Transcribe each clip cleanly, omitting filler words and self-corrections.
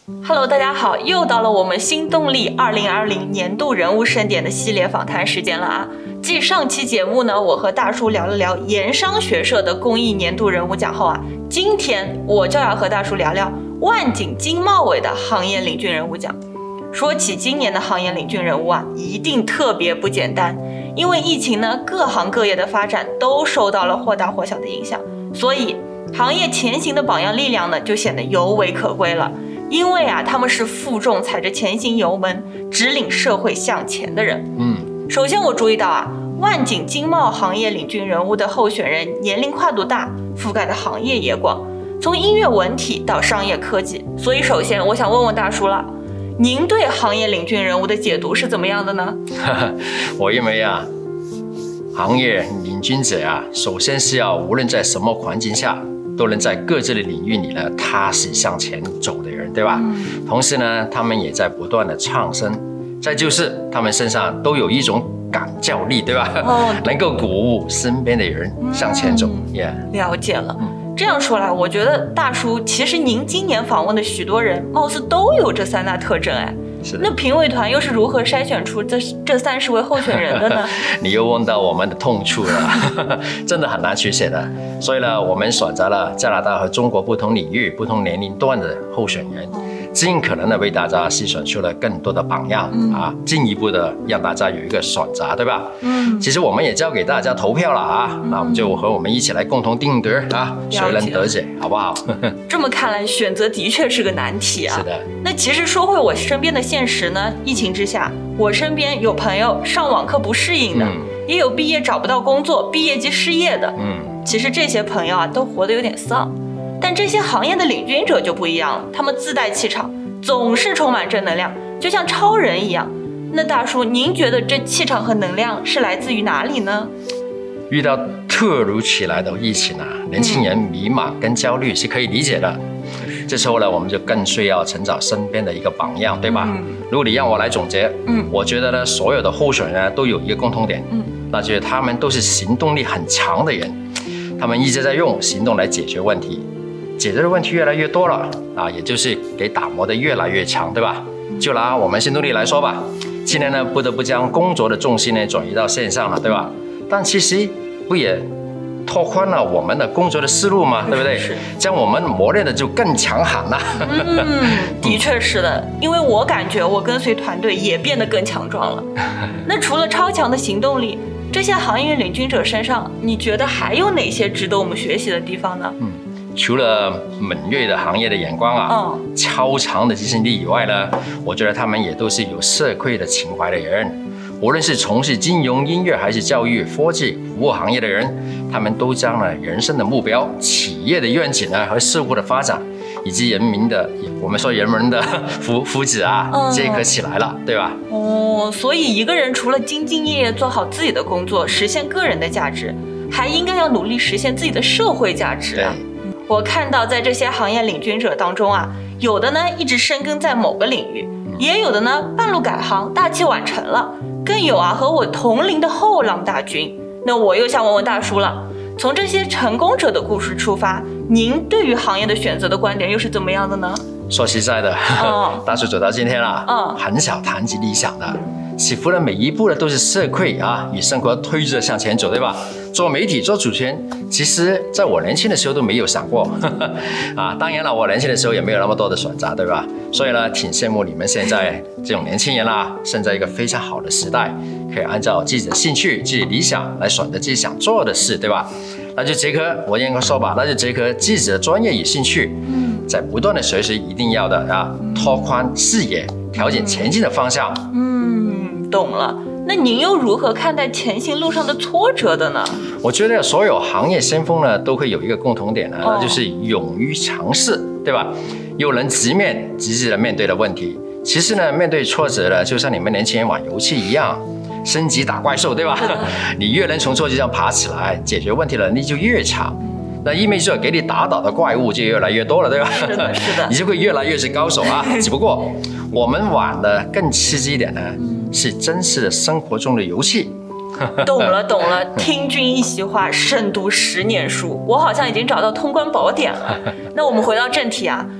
Hello， 大家好，又到了我们新动力2020年度人物盛典的系列访谈时间了啊！继上期节目呢，我和大叔聊了聊盐商学社的公益年度人物奖后啊，今天我就要和大叔聊聊万景经贸委的行业领军人物奖。说起今年的行业领军人物啊，一定特别不简单，因为疫情呢，各行各业的发展都受到了或大或小的影响，所以行业前行的榜样力量呢，就显得尤为可贵了。因为啊，他们是负重踩着前行油门，指引社会向前的人。首先我注意到啊，万景经贸行业领军人物的候选人年龄跨度大，覆盖的行业也广，从音乐文体到商业科技。所以首先我想问问大叔了，您对行业领军人物的解读是怎么样的呢？ 我认为啊，行业领军者啊，首先是要无论在什么环境下，都能在各自的领域里呢踏实向前走的人，对吧？同时呢，他们也在不断的创新。再就是他们身上都有一种感召力，对吧？能够鼓舞身边的人向前走。 了解了。这样说来，我觉得大叔，其实您今年访问的许多人，貌似都有这三大特征哎。 是的。 那评委团又是如何筛选出这30位候选人的呢？ 你又问到我们的痛处了，真的很难取舍的。所以呢，我们选择了加拿大和中国不同领域、不同年龄段的候选人，尽可能的为大家筛选出了更多的榜样啊，进一步的让大家有一个选择，对吧？其实我们也交给大家投票了啊，那我们就和我们一起来共同定夺啊，谁能得解，好不好？ 这么看来，选择的确是个难题啊。 是的。 那其实说回我身边的现实呢，疫情之下，我身边有朋友上网课不适应的，也有毕业找不到工作、毕业即失业的。其实这些朋友啊，都活得有点丧。但这些行业的领军者就不一样了，他们自带气场，总是充满正能量，就像超人一样。那大叔，您觉得这气场和能量是来自于哪里呢？ 遇到突如其来的疫情啊，年轻人迷茫跟焦虑是可以理解的。这时候呢，我们就更需要寻找身边的一个榜样，对吧？如果你让我来总结，我觉得呢，所有的候选人都有一个共同点，那就是他们都是行动力很强的人，他们一直在用行动来解决问题。解决的问题越来越多了啊，也就是给打磨的越来越强，对吧？就拿我们新动力来说吧，今年呢不得不将工作的重心呢转移到线上了，对吧？但其实不也拓宽了我们的工作的思路吗？对不对？将我们磨练的就更强悍了。 的确是的，因为我感觉我跟随团队也变得更强壮了。那除了超强的行动力，这些行业领军者身上，你觉得还有哪些值得我们学习的地方呢？ 除了敏锐的行业的眼光啊，超强的执行力以外呢，我觉得他们也都是有社会的情怀的人。无论是从事金融、音乐还是教育、科技、服务行业的人，他们都将了人生的目标、企业的愿景呢和事物的发展，以及人民的福祉啊，结合起来了，对吧？ 所以一个人除了兢兢业业做好自己的工作，实现个人的价值，还应该要努力实现自己的社会价值啊。我看到在这些行业领军者当中啊，有的呢一直深耕在某个领域，也有的呢半路改行，大器晚成了，更有啊和我同龄的后浪大军。那我又想问问大叔了，从这些成功者的故事出发，您对于行业的选择的观点又是怎么样的呢？ 说实在的，大叔走到今天了，很少谈及理想的，起伏的每一步呢都是社会啊与生活推着向前走，对吧？做媒体做主持人，其实在我年轻的时候都没有想过啊。当然了，我年轻的时候也没有那么多的选择，对吧？所以呢，挺羡慕你们现在这种年轻人啦，生在一个非常好的时代，可以按照自己的兴趣、自己的理想来选择自己想做的事，对吧？那就结合我应该说吧，那就结合自己的专业与兴趣，在不断的学习，一定要的啊，拓宽视野，调整前进的方向。 懂了。那您又如何看待前行路上的挫折的呢？ 我觉得所有行业先锋呢，都会有一个共同点呢，那就是勇于尝试，对吧？又能直面积极的面对的问题。其实呢，面对挫折呢，就像你们年轻人玩游戏一样，升级打怪兽，对吧？你越能从挫折上爬起来，解决问题的能力就越强。那意味着给你打倒的怪物就越来越多了，对吧？ 是的，是的， 你就会越来越是高手啊。只不过我们玩的更刺激一点呢，是真实的生活中的游戏。 懂了懂了，听君一席话，胜读10年书，我好像已经找到通关宝典了。那我们回到正题啊，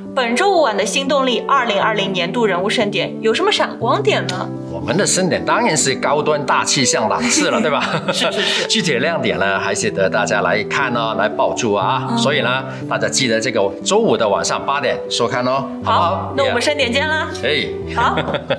本周五晚的新动力2020年度人物盛典有什么闪光点呢？ 我们的盛典当然是高端大气象档次了，对吧？ 是。 具体的亮点呢，还是得大家来看哦，来抱住啊。所以呢，大家记得这个周五的晚上8点收看哦，好不好？ 那我們盛典見啦。好。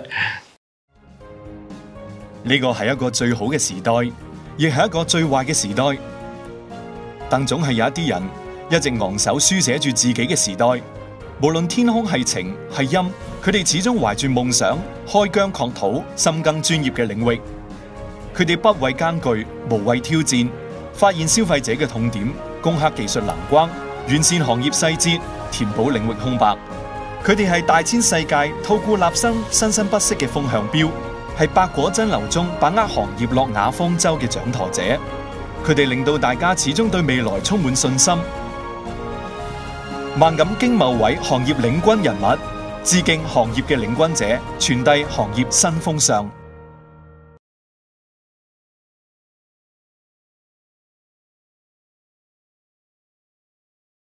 呢個係一個最好嘅時代，亦係一個最壞嘅時代。但總係有一啲人一直昂首書寫住自己嘅時代，無論天空係晴係陰，佢哋始終懷住夢想，開疆擴土，深耕專業嘅領域。佢哋不畏艱巨，無畏挑戰，發現消費者嘅痛點，攻克技術難關，完善行業細節，填補領域空白。佢哋係大千世界吐故納新、生生不息嘅風向標，係百果真流中把握行業諾亞方舟嘅掌舵者。佢哋令到大家始終對未來充滿信心。萬錦經貿委行業領軍人物，致敬行業嘅領軍者，傳遞行業新風尚。